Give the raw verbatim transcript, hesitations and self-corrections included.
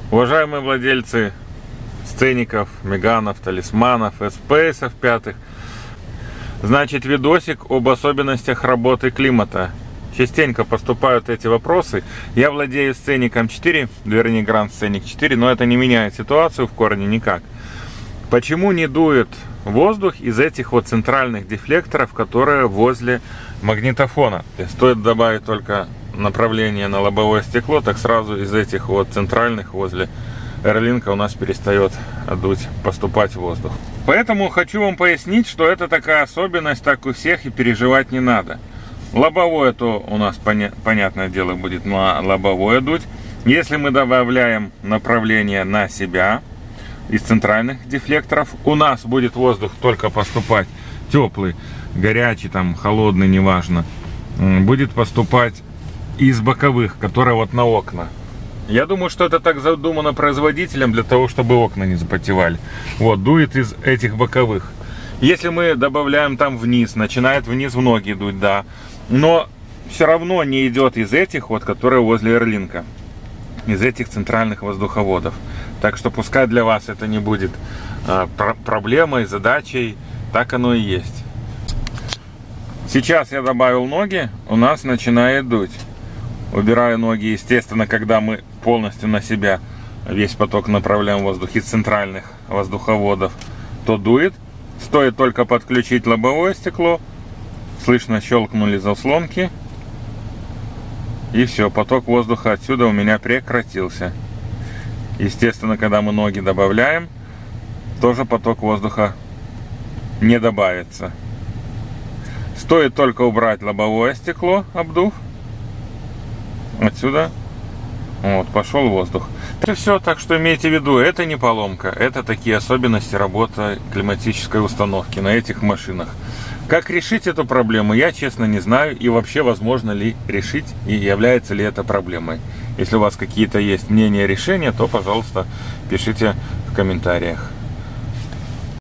Уважаемые владельцы сцеников, меганов, талисманов, эспейсов пятых, значит, видосик об особенностях работы климата. Частенько поступают эти вопросы. Я владею сцеником четыре, вернее Grand Scenic четыре, но это не меняет ситуацию в корне никак. Почему не дует воздух из этих вот центральных дефлекторов, которые возле магнитофона? Стоит добавить только направление на лобовое стекло, так сразу из этих вот центральных возле Эрлинка у нас перестает дуть, поступать воздух. Поэтому хочу вам пояснить, что это такая особенность, так у всех, и переживать не надо. Лобовое то у нас, поня понятное дело, будет на лобовое дуть. Если мы добавляем направление на себя из центральных дефлекторов, у нас будет воздух только поступать теплый, горячий, там, холодный, неважно. Будет поступать из боковых, которые вот на окна. Я думаю, что это так задумано производителем, для того, чтобы окна не запотевали. Вот, дует из этих боковых. Если мы добавляем там вниз, начинает вниз в ноги дуть, да. Но все равно не идет из этих вот, которые возле Эрлинка. Из этих центральных воздуховодов. Так что пускай для вас это не будет а, про проблемой, задачей. Так оно и есть. Сейчас я добавил ноги, у нас начинает дуть. Убираю ноги, естественно, когда мы полностью на себя весь поток направляем воздух из центральных воздуховодов, то дует. Стоит только подключить лобовое стекло, слышно, щелкнули заслонки, и все, поток воздуха отсюда у меня прекратился. Естественно, когда мы ноги добавляем, тоже поток воздуха не добавится. Стоит только убрать лобовое стекло, обдув, отсюда вот пошел воздух. Это все, так что имейте в виду, это не поломка, это такие особенности работы климатической установки на этих машинах. Как решить эту проблему, я честно не знаю, и вообще возможно ли решить, и является ли это проблемой. Если у вас какие-то есть мнения, решения, то, пожалуйста, пишите в комментариях.